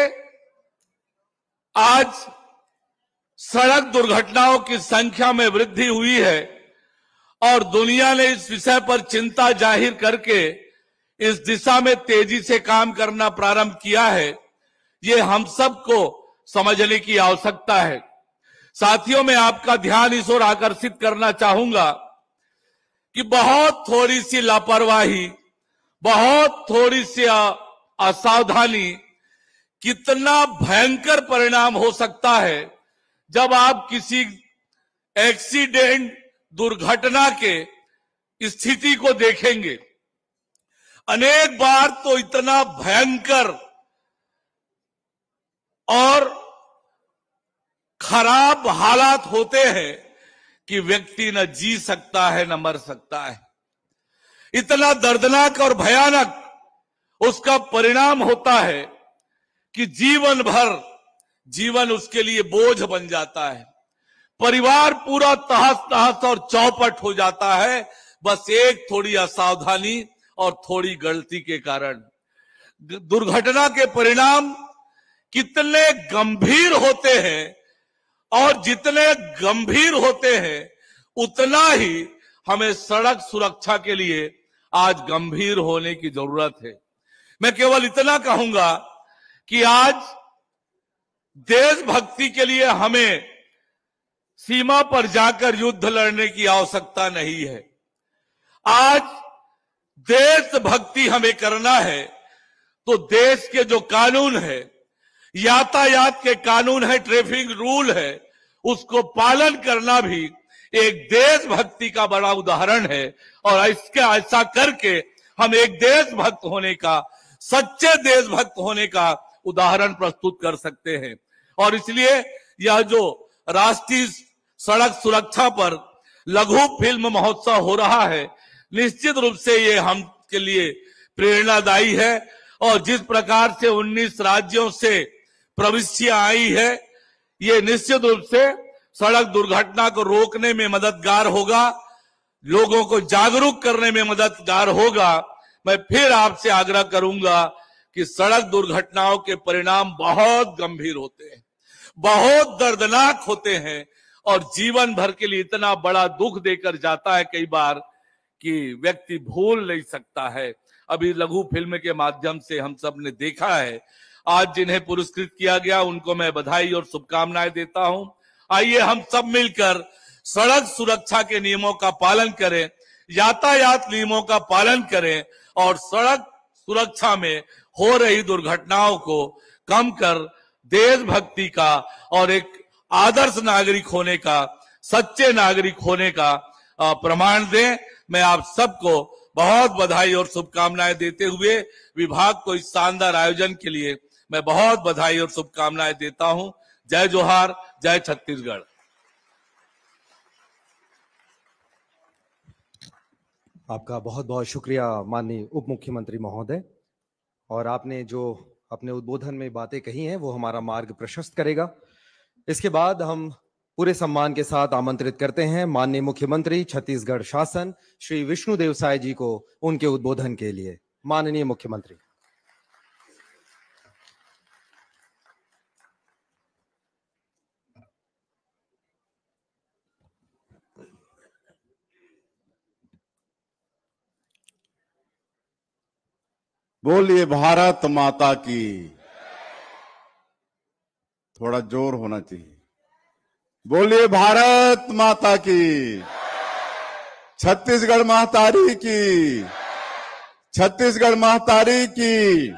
Speaker 11: आज सड़क दुर्घटनाओं की संख्या में वृद्धि हुई है और दुनिया ने इस विषय पर चिंता जाहिर करके इस दिशा में तेजी से काम करना प्रारंभ किया है, ये हम सबको समझने की आवश्यकता है। साथियों, मैं आपका ध्यान इस ओर आकर्षित करना चाहूंगा कि बहुत थोड़ी सी लापरवाही, बहुत थोड़ी सी असावधानी कितना भयंकर परिणाम हो सकता है जब आप किसी एक्सीडेंट, दुर्घटना के स्थिति को देखेंगे। अनेक बार तो इतना भयंकर और खराब हालात होते हैं कि व्यक्ति न जी सकता है न मर सकता है। इतना दर्दनाक और भयानक उसका परिणाम होता है कि जीवन भर जीवन उसके लिए बोझ बन जाता है। परिवार पूरा तहस नहस और चौपट हो जाता है, बस एक थोड़ी असावधानी और थोड़ी गलती के कारण। दुर्घटना के परिणाम कितने गंभीर होते हैं और जितने गंभीर होते हैं उतना ही हमें सड़क सुरक्षा के लिए आज गंभीर होने की जरूरत है। मैं केवल इतना कहूंगा कि आज देशभक्ति के लिए हमें सीमा पर जाकर युद्ध लड़ने की आवश्यकता नहीं है। आज देशभक्ति हमें करना है तो देश के जो कानून है, यातायात के कानून है, ट्रैफिक रूल है, उसको पालन करना भी एक देशभक्ति का बड़ा उदाहरण है। और इसका ऐसा करके हम एक देशभक्त होने का, सच्चे देशभक्त होने का उदाहरण प्रस्तुत कर सकते हैं। और इसलिए यह जो राष्ट्रीय सड़क सुरक्षा पर लघु फिल्म महोत्सव हो रहा है, निश्चित रूप से ये हम के लिए प्रेरणादायी है। और जिस प्रकार से 19 राज्यों से प्रविष्टियां आई है, ये निश्चित रूप से सड़क दुर्घटना को रोकने में मददगार होगा, लोगों को जागरूक करने में मददगार होगा। मैं फिर आपसे आग्रह करूंगा कि सड़क दुर्घटनाओं के परिणाम बहुत गंभीर होते हैं, बहुत दर्दनाक होते हैं और जीवन भर के लिए इतना बड़ा दुख देकर जाता है कई बार कि व्यक्ति भूल नहीं सकता है। अभी लघु फिल्म के माध्यम से हम सब ने देखा है। आज जिन्हें पुरस्कृत किया गया उनको मैं बधाई और शुभकामनाएं देता हूं। आइए हम सब मिलकर सड़क सुरक्षा के नियमों का पालन करें, यातायात नियमों का पालन करें और सड़क सुरक्षा में हो रही दुर्घटनाओं को कम कर देशभक्ति का और एक आदर्श नागरिक होने का, सच्चे नागरिक होने का प्रमाण दें। मैं आप सबको बहुत बधाई और शुभकामनाएं देते हुए विभाग को इस शानदार आयोजन के लिए मैं बहुत बधाई और शुभकामनाएं देता हूं। जय जोहार, जय छत्तीसगढ़।
Speaker 1: आपका बहुत बहुत शुक्रिया माननीय उप मुख्यमंत्री महोदय। और आपने जो अपने उद्बोधन में बातें कही हैं वो हमारा मार्ग प्रशस्त करेगा। इसके बाद हम पूरे सम्मान के साथ आमंत्रित करते हैं माननीय मुख्यमंत्री छत्तीसगढ़ शासन श्री विष्णुदेव साय जी को उनके उद्बोधन के लिए। माननीय मुख्यमंत्री।
Speaker 12: बोलिए भारत माता की। थोड़ा जोर होना चाहिए। बोलिए भारत माता की, छत्तीसगढ़ महतारी की, छत्तीसगढ़ महतारी की।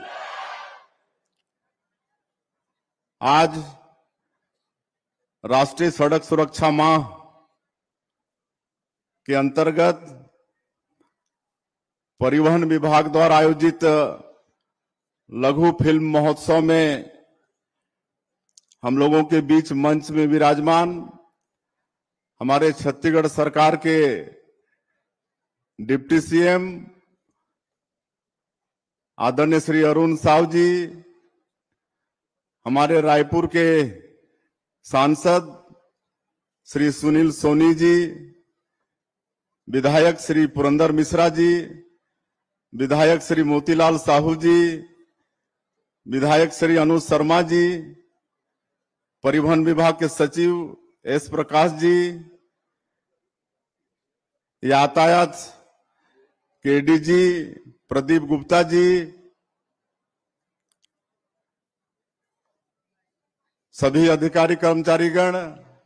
Speaker 12: आज राष्ट्रीय सड़क सुरक्षा माह के अंतर्गत परिवहन विभाग द्वारा आयोजित लघु फिल्म महोत्सव में हम लोगों के बीच मंच में विराजमान हमारे छत्तीसगढ़ सरकार के डिप्टी सीएम आदरणीय श्री अरुण साव जी, हमारे रायपुर के सांसद श्री सुनील सोनी जी, विधायक श्री पुरंदर मिश्रा जी, विधायक श्री मोतीलाल साहू जी, विधायक श्री अनुज शर्मा जी, परिवहन विभाग के सचिव एस प्रकाश जी, यातायात के डीजी प्रदीप गुप्ता जी, सभी अधिकारी कर्मचारीगण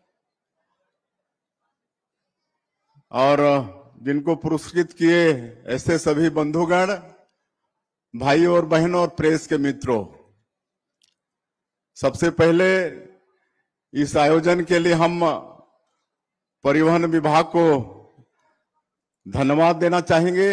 Speaker 12: और जिनको पुरस्कृत किए ऐसे सभी बंधुगण, भाइयों और बहनों और प्रेस के मित्रों, सबसे पहले इस आयोजन के लिए हम परिवहन विभाग को धन्यवाद देना चाहेंगे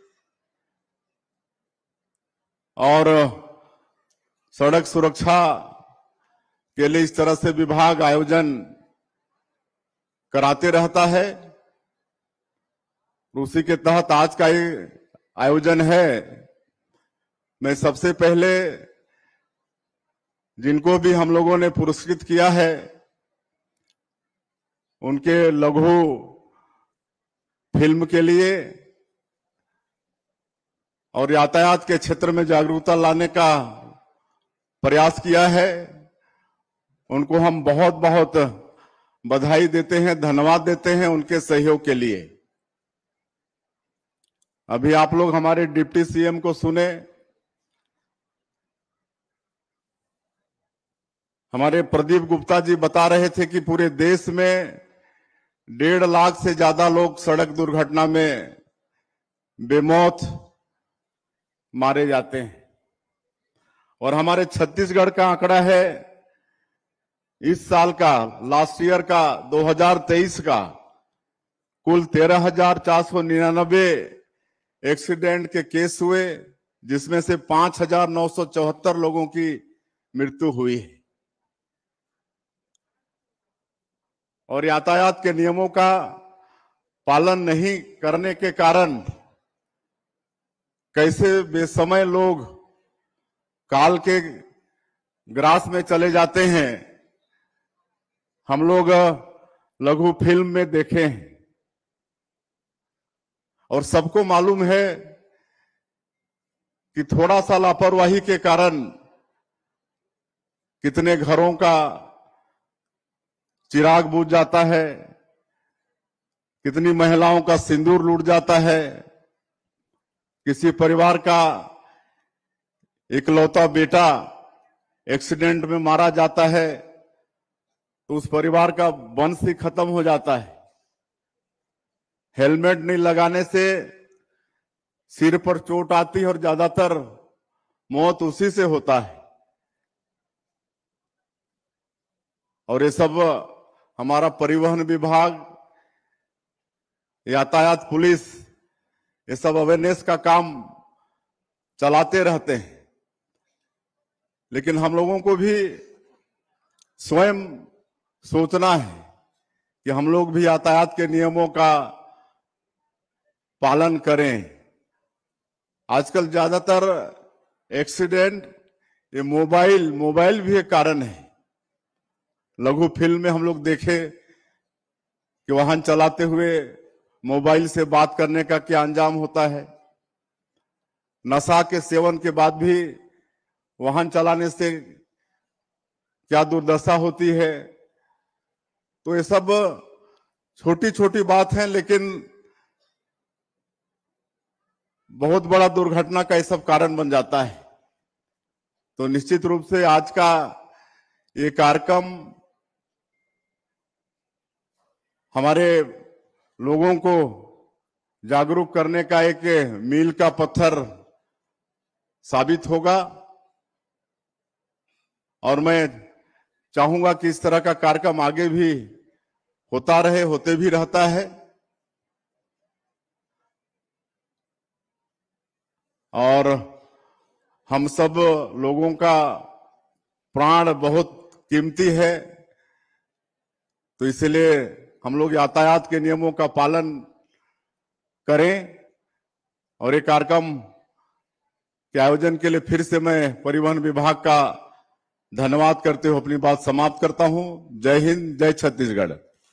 Speaker 12: और सड़क सुरक्षा के लिए इस तरह से विभाग आयोजन कराते रहता है। उसी के तहत आज का ये आयोजन है। मैं सबसे पहले जिनको भी हम लोगों ने पुरस्कृत किया है उनके लघु फिल्म के लिए और यातायात के क्षेत्र में जागरूकता लाने का प्रयास किया है, उनको हम बहुत बहुत बधाई देते हैं, धन्यवाद देते हैं उनके सहयोग के लिए। अभी आप लोग हमारे डिप्टी सीएम को सुने, हमारे प्रदीप गुप्ता जी बता रहे थे कि पूरे देश में 1.5 लाख से ज्यादा लोग सड़क दुर्घटना में बेमौत मारे जाते हैं और हमारे छत्तीसगढ़ का आंकड़ा है इस साल का, लास्ट ईयर का 2023 का, कुल 13,499 एक्सीडेंट के केस हुए, जिसमें से 5,974 लोगों की मृत्यु हुई है। और यातायात के नियमों का पालन नहीं करने के कारण कैसे बेसमय लोग काल के ग्रास में चले जाते हैं, हम लोग लघु फिल्म में देखे हैं और सबको मालूम है कि थोड़ा सा लापरवाही के कारण कितने घरों का चिराग बुझ जाता है, कितनी महिलाओं का सिंदूर लूट जाता है, किसी परिवार का इकलौता बेटा एक्सीडेंट में मारा जाता है तो उस परिवार का वंश ही खत्म हो जाता है। हेलमेट नहीं लगाने से सिर पर चोट आती है और ज्यादातर मौत उसी से होता है। और ये सब हमारा परिवहन विभाग, यातायात पुलिस, ये सब अवेयरनेस का काम चलाते रहते हैं, लेकिन हम लोगों को भी स्वयं सोचना है कि हम लोग भी यातायात के नियमों का पालन करें। आजकल ज्यादातर एक्सीडेंट ये मोबाइल भी एक कारण है। लघु फिल्म में हम लोग देखे कि वाहन चलाते हुए मोबाइल से बात करने का क्या अंजाम होता है। नशा के सेवन के बाद भी वाहन चलाने से क्या दुर्दशा होती है। तो ये सब छोटी छोटी बात है, लेकिन बहुत बड़ा दुर्घटना का ये सब कारण बन जाता है। तो निश्चित रूप से आज का ये कार्यक्रम हमारे लोगों को जागरूक करने का एक मील का पत्थर साबित होगा। और मैं चाहूंगा कि इस तरह का कार्यक्रम आगे भी होता रहे, होते भी रहता है। और हम सब लोगों का प्राण बहुत कीमती है, तो इसलिए हम लोग यातायात के नियमों का पालन करें। और ये कार्यक्रम के आयोजन के लिए फिर से मैं परिवहन विभाग का धन्यवाद करते हुए अपनी बात समाप्त करता हूं। जय हिंद, जय छत्तीसगढ़।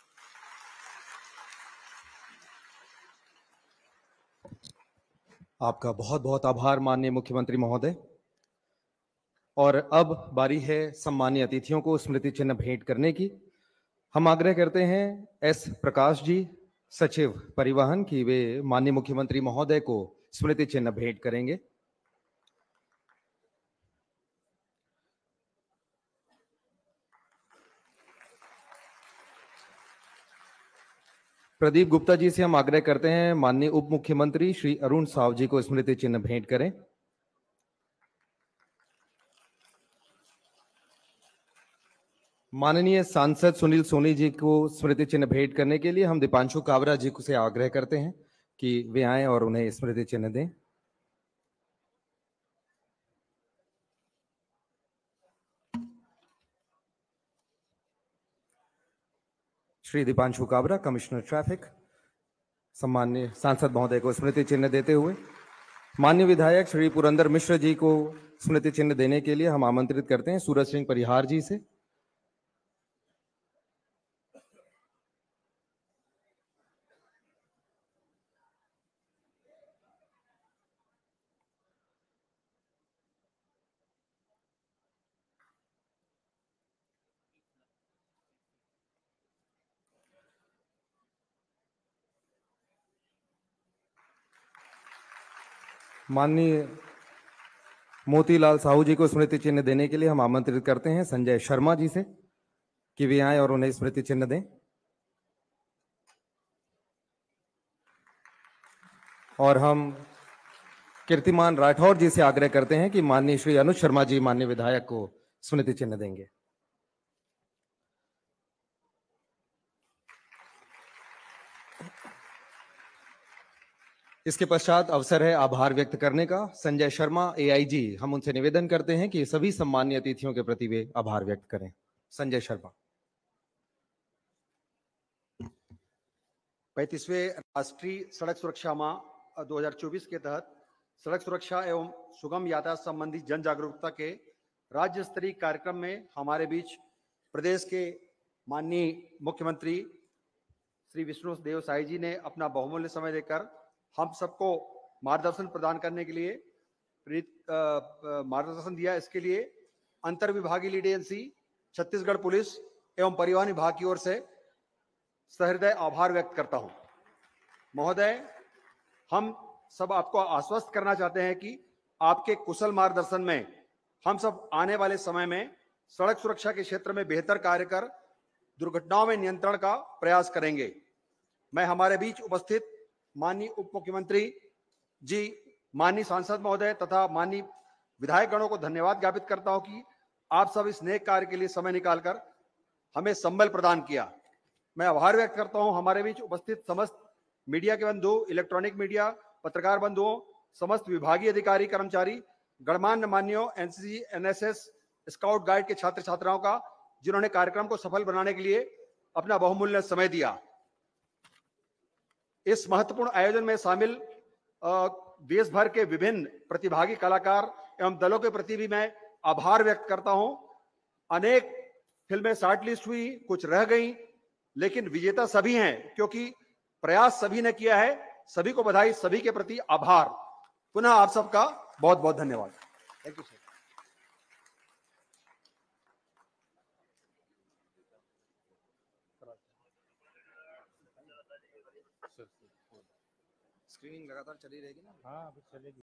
Speaker 1: आपका बहुत बहुत आभार माननीय मुख्यमंत्री महोदय। और अब बारी है सम्मानीय अतिथियों को स्मृति चिन्ह भेंट करने की। हम आग्रह करते हैं एस प्रकाश जी, सचिव परिवहन, की वे माननीय मुख्यमंत्री महोदय को स्मृति चिन्ह भेंट करेंगे। प्रदीप गुप्ता जी से हम आग्रह करते हैं माननीय उप मुख्यमंत्री श्री अरुण साव जी को स्मृति चिन्ह भेंट करें। माननीय सांसद सुनील सोनी जी को स्मृति चिन्ह भेंट करने के लिए हम दीपांशु काबरा जी से आग्रह करते हैं कि वे आएं और उन्हें स्मृति चिन्ह दें। श्री दीपांशु काबरा, कमिश्नर ट्रैफिक, सम्माननीय सांसद महोदय को स्मृति चिन्ह देते हुए माननीय विधायक श्री पुरंदर मिश्र जी को स्मृति चिन्ह देने के लिए हम आमंत्रित करते हैं सूरज सिंह परिहार जी से। माननीय मोतीलाल साहू जी को स्मृति चिन्ह देने के लिए हम आमंत्रित करते हैं संजय शर्मा जी से कि वे आएं और उन्हें स्मृति चिन्ह दें। और हम कीर्तिमान राठौर जी से आग्रह करते हैं कि माननीय श्री अनुज शर्मा जी माननीय विधायक को स्मृति चिन्ह देंगे। इसके पश्चात अवसर है आभार व्यक्त करने का। संजय शर्मा एआईजी, हम उनसे निवेदन करते हैं कि सभी सम्मानीय अतिथियों के प्रति वे आभार व्यक्त करें। संजय शर्मा।
Speaker 13: 35वें राष्ट्रीय सड़क सुरक्षा माह 2024 के तहत सड़क सुरक्षा एवं सुगम यातायात संबंधी जन जागरूकता के राज्य स्तरीय कार्यक्रम में हमारे बीच प्रदेश के माननीय मुख्यमंत्री श्री विष्णुदेव साई जी ने अपना बहुमूल्य समय देकर हम सबको मार्गदर्शन प्रदान करने के लिए मार्गदर्शन दिया। इसके लिए अंतर विभागीय लीड एजेंसी छत्तीसगढ़ पुलिस एवं परिवहन विभाग की ओर से सहृदय आभार व्यक्त करता हूं। महोदय, हम सब आपको आश्वस्त करना चाहते हैं कि आपके कुशल मार्गदर्शन में हम सब आने वाले समय में सड़क सुरक्षा के क्षेत्र में बेहतर कार्य कर दुर्घटनाओं में नियंत्रण का प्रयास करेंगे। मैं हमारे बीच उपस्थित माननीय उप मुख्यमंत्री जी, माननीय सांसद महोदय तथा माननीय विधायक गणों को धन्यवाद ज्ञापित करता हूं कि आप सब इस नेक कार्य के लिए समय निकालकर हमें संबल प्रदान किया। मैं आभार व्यक्त करता हूं हमारे बीच उपस्थित समस्त मीडिया के बंधु, इलेक्ट्रॉनिक मीडिया, पत्रकार बंधुओं, समस्त विभागीय अधिकारी कर्मचारी, गणमान्य मान्यों, एनसीसी, एनएसएस, स्काउट गाइड के छात्र छात्राओं का, जिन्होंने कार्यक्रम को सफल बनाने के लिए अपना बहुमूल्य समय दिया। इस महत्वपूर्ण आयोजन में शामिल देश भर के विभिन्न प्रतिभागी कलाकार एवं दलों के प्रति भी मैं आभार व्यक्त करता हूं। अनेक फिल्में शॉर्ट लिस्ट हुई, कुछ रह गई, लेकिन विजेता सभी हैं क्योंकि प्रयास सभी ने किया है। सभी को बधाई, सभी के प्रति आभार। पुनः आप सबका बहुत बहुत धन्यवाद। Thank you sir.
Speaker 14: स्क्रीनिंग लगातार चली रहेगी ना? हाँ, अभी चलेगी।